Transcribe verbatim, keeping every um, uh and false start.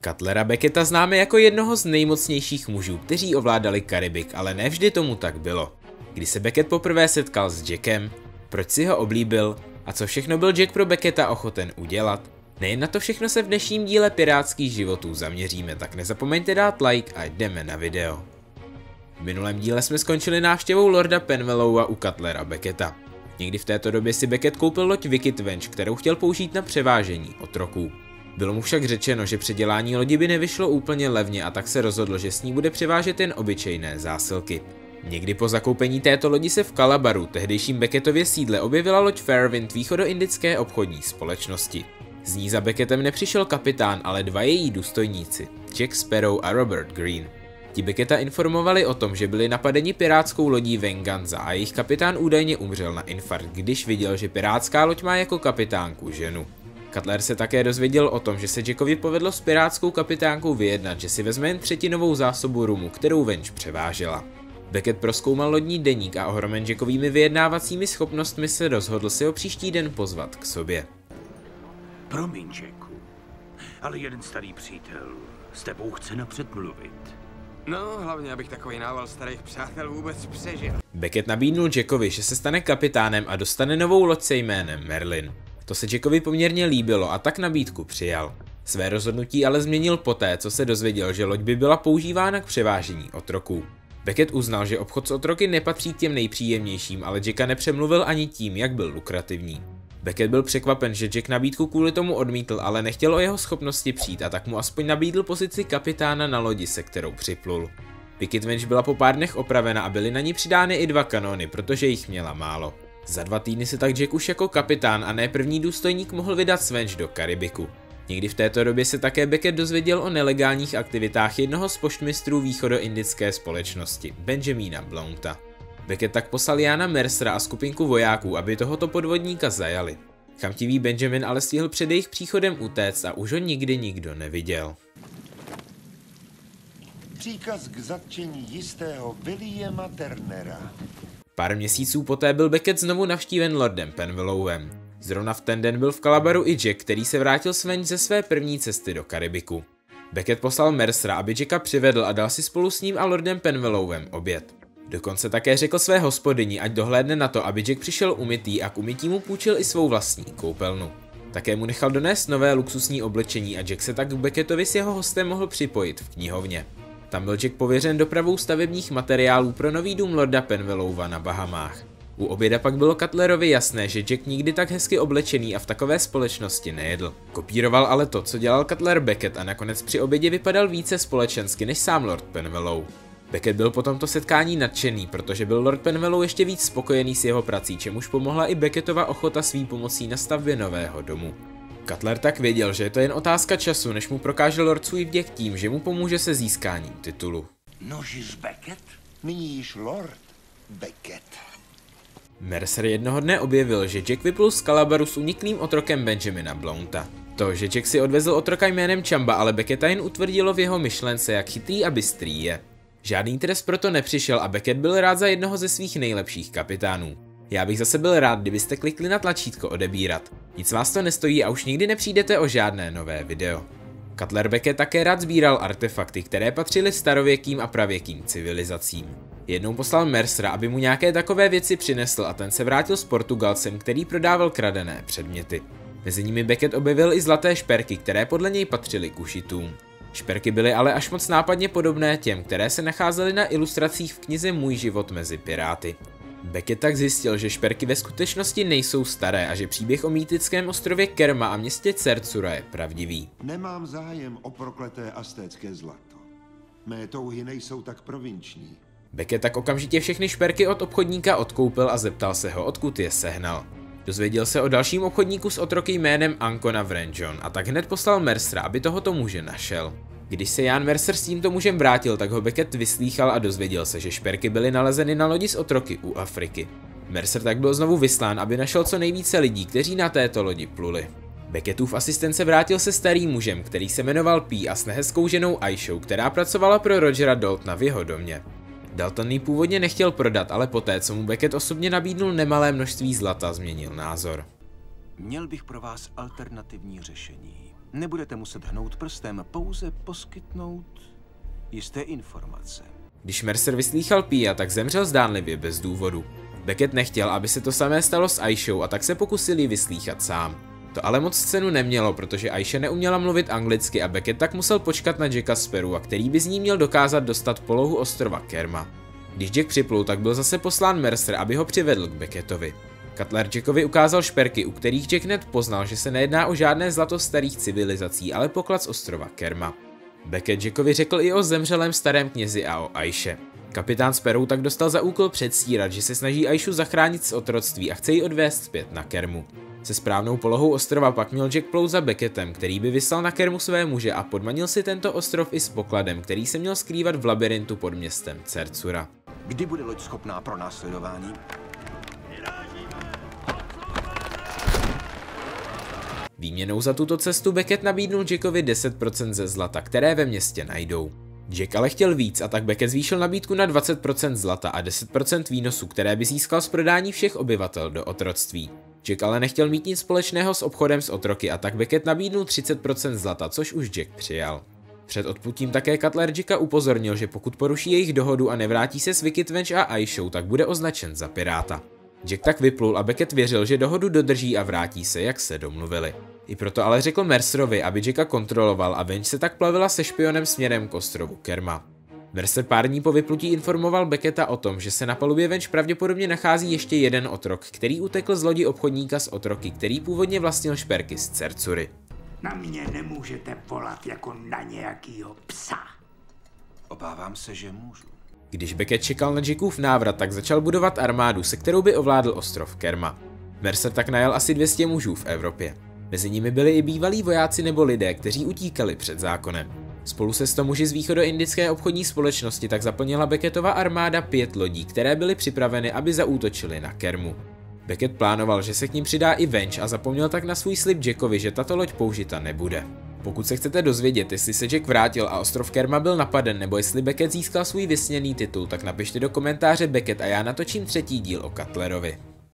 Cutlera Becketa známe jako jednoho z nejmocnějších mužů, kteří ovládali Karibik, ale ne vždy tomu tak bylo. Kdy se Beckett poprvé setkal s Jackem, proč si ho oblíbil a co všechno byl Jack pro Becketa ochoten udělat? Nejen na to všechno se v dnešním díle pirátských životů zaměříme, tak nezapomeňte dát like a jdeme na video. V minulém díle jsme skončili návštěvou Lorda Penfellowa u Cutlera Becketa. Někdy v této době si Beckett koupil loď Wicked Venge, kterou chtěl použít na převážení otroků. Bylo mu však řečeno, že předělání lodi by nevyšlo úplně levně a tak se rozhodl, že s ní bude převážet jen obyčejné zásilky. Někdy po zakoupení této lodi se v Calabaru, tehdejším Beckettově sídle, objevila loď Fairwind východoindické obchodní společnosti. Z ní za Beckettem nepřišel kapitán, ale dva její důstojníci, Jack Sparrow a Robert Greene. Ti Becketta informovali o tom, že byli napadeni pirátskou lodí Venganza a jejich kapitán údajně umřel na infarkt, když viděl, že pirátská loď má jako kapitánku ženu. Cutler se také dozvěděl o tom, že se Jackovi povedlo s pirátskou kapitánkou vyjednat, že si vezme jen třetinovou zásobu rumu, kterou Venge převážela. Beckett prozkoumal lodní deník a ohromen Jackovými vyjednávacími schopnostmi se rozhodl si ho příští den pozvat k sobě. Promiň, Jacku, ale jeden starý přítel s tebou chce napřed mluvit. No, hlavně, abych takový nával starých přátel vůbec přežil. Beckett nabídnul Jackovi, že se stane kapitánem a dostane novou loď se jménem Merlin. To se Jackovi poměrně líbilo a tak nabídku přijal. Své rozhodnutí ale změnil poté, co se dozvěděl, že loď by byla používána k převážení otroků. Beckett uznal, že obchod s otroky nepatří k těm nejpříjemnějším, ale Jacka nepřemluvil ani tím, jak byl lukrativní. Beckett byl překvapen, že Jack nabídku kvůli tomu odmítl, ale nechtěl o jeho schopnosti přijít a tak mu aspoň nabídl pozici kapitána na lodi, se kterou připlul. Wicked Venge byla po pár dnech opravena a byly na ní přidány i dva kanóny, protože jich měla málo. Za dva týdny se tak Jack už jako kapitán a ne první důstojník mohl vydat s Venge do Karibiku. Někdy v této době se také Beckett dozvěděl o nelegálních aktivitách jednoho z poštmistrů východoindické společnosti, Benjamina Blounta. Beckett tak poslal Jana Mercera a skupinku vojáků, aby tohoto podvodníka zajali. Chamtivý Benjamin ale stihl před jejich příchodem utéct a už ho nikdy nikdo neviděl. Příkaz k zatčení jistého Williama Turnera. Pár měsíců poté byl Beckett znovu navštíven Lordem Penfellowem. Zrovna v ten den byl v Calabaru i Jack, který se vrátil s Venge ze své první cesty do Karibiku. Beckett poslal Mercera, aby Jacka přivedl a dal si spolu s ním a Lordem Penfellowem oběd. Dokonce také řekl své hospodyni, ať dohlédne na to, aby Jack přišel umytý a k umytí mu půjčil i svou vlastní koupelnu. Také mu nechal donést nové luxusní oblečení a Jack se tak k Beckettovi s jeho hostem mohl připojit v knihovně. Tam byl Jack pověřen dopravou stavebních materiálů pro nový dům Lorda Penfellowa na Bahamách. U oběda pak bylo Cutlerovi jasné, že Jack nikdy tak hezky oblečený a v takové společnosti nejedl. Kopíroval ale to, co dělal Cutler Beckett a nakonec při obědě vypadal více společensky než sám Lord Penfellow. Beckett byl po tomto setkání nadšený, protože byl Lord Penfellow ještě víc spokojený s jeho prací, čemuž pomohla i Beckettova ochota svým pomocí na stavbě nového domu. Cutler tak věděl, že je to jen otázka času, než mu prokáže Lord svůj vděk tím, že mu pomůže se získáním titulu. Nožíš Beckett? Nyní již Lord Beckett. Mercer jednoho dne objevil, že Jack vyplul z Calabaru s uniklým otrokem Benjamina Blounta. To, že Jack si odvezl otroka jménem Chamba, ale Becketta jen utvrdilo v jeho myšlence, jak chytrý a bystrý je. Žádný trest proto nepřišel a Beckett byl rád za jednoho ze svých nejlepších kapitánů. Já bych zase byl rád, kdybyste klikli na tlačítko odebírat. Nic vás to nestojí a už nikdy nepřijdete o žádné nové video. Cutler Beckett také rád sbíral artefakty, které patřily starověkým a pravěkým civilizacím. Jednou poslal Mercera, aby mu nějaké takové věci přinesl a ten se vrátil s Portugalcem, který prodával kradené předměty. Mezi nimi Beckett objevil i zlaté šperky, které podle něj patřily kušitům. Šperky byly ale až moc nápadně podobné těm, které se nacházely na ilustracích v knize Můj život mezi piráty. Beckett tak zjistil, že šperky ve skutečnosti nejsou staré a že příběh o mýtickém ostrově Kerma a městě Cercura je pravdivý. Nemám zájem o prokleté aztécké zlato. Mé touhy nejsou tak provinční. Beckett tak okamžitě všechny šperky od obchodníka odkoupil a zeptal se ho, odkud je sehnal. Dozvěděl se o dalším obchodníku s otroky jménem Ancona Vranjon a tak hned poslal Mercera, aby tohoto muže našel. Když se Jan Mercer s tímto mužem vrátil, tak ho Beckett vyslýchal a dozvěděl se, že šperky byly nalezeny na lodi s otroky u Afriky. Mercer tak byl znovu vyslán, aby našel co nejvíce lidí, kteří na této lodi pluli. Beckettův asistent se vrátil se starým mužem, který se jmenoval P a s nehezkou ženou Aishou, která pracovala pro Rogera Daltona v jeho domě. Dalton ji původně nechtěl prodat, ale poté, co mu Beckett osobně nabídnul nemalé množství zlata, změnil názor. Měl bych pro vás alternativní řešení. Nebudete muset hnout prstem, pouze poskytnout jisté informace. Když Mercer vyslýchal Pia, tak zemřel zdánlivě bez důvodu. Beckett nechtěl, aby se to samé stalo s Aishou, a tak se pokusil ji vyslýchat sám. To ale moc cenu nemělo, protože Aisha neuměla mluvit anglicky a Beckett tak musel počkat na Jacka z Peru, a který by z ní měl dokázat dostat polohu ostrova Kerma. Když Jack připlul, tak byl zase poslán Mercer, aby ho přivedl k Beckettovi. Cutler Jackovi ukázal šperky, u kterých Jack hned poznal, že se nejedná o žádné zlato starých civilizací, ale poklad z ostrova Kerma. Beckett Jackovi řekl i o zemřelém starém knězi a o Aishe. Kapitán Sparrow tak dostal za úkol předstírat, že se snaží Aishu zachránit z otroctví a chce ji odvést zpět na Kermu. Se správnou polohou ostrova pak měl Jack plout za Beckettem, který by vyslal na Kermu své muže, a podmanil si tento ostrov i s pokladem, který se měl skrývat v labirintu pod městem Cercura. Kdy bude loď schopná pro následování? Výměnou za tuto cestu Beckett nabídnul Jackovi deset procent ze zlata, které ve městě najdou. Jack ale chtěl víc, a tak Beckett zvýšil nabídku na dvacet procent zlata a deset procent výnosu, které by získal z prodání všech obyvatel do otroctví. Jack ale nechtěl mít nic společného s obchodem s otroky, a tak Beckett nabídnul třicet procent zlata, což už Jack přijal. Před odplutím také Cutler Jacka upozornil, že pokud poruší jejich dohodu a nevrátí se s Wicked Witch a Aishou, tak bude označen za piráta. Jack tak vyplul a Beckett věřil, že dohodu dodrží a vrátí se, jak se domluvili. I proto ale řekl Mercerovi, aby Jacka kontroloval, a Venge se tak plavila se špionem směrem k ostrovu Kerma. Mercer pár dní po vyplutí informoval Becketta o tom, že se na palubě Venge pravděpodobně nachází ještě jeden otrok, který utekl z lodi obchodníka s otroky, který původně vlastnil šperky z Cercury. Na mě nemůžete volat jako na nějakýho psa. Obávám se, že můžu. Když Beckett čekal na Jackův návrat, tak začal budovat armádu, se kterou by ovládl ostrov Kerma. Mercer tak najal asi dvě stě mužů v Evropě. Mezi nimi byli i bývalí vojáci nebo lidé, kteří utíkali před zákonem. Spolu se sto muži z východoindické obchodní společnosti tak zaplnila Beckettova armáda pět lodí, které byly připraveny, aby zaútočily na Kermu. Beckett plánoval, že se k ním přidá i Venge, a zapomněl tak na svůj slib Jackovi, že tato loď použita nebude. Pokud se chcete dozvědět, jestli se Jack vrátil a ostrov Kerma byl napaden, nebo jestli Beckett získal svůj vysněný titul, tak napište do komentáře Beckett a já natočím třetí díl o Cutlerovi.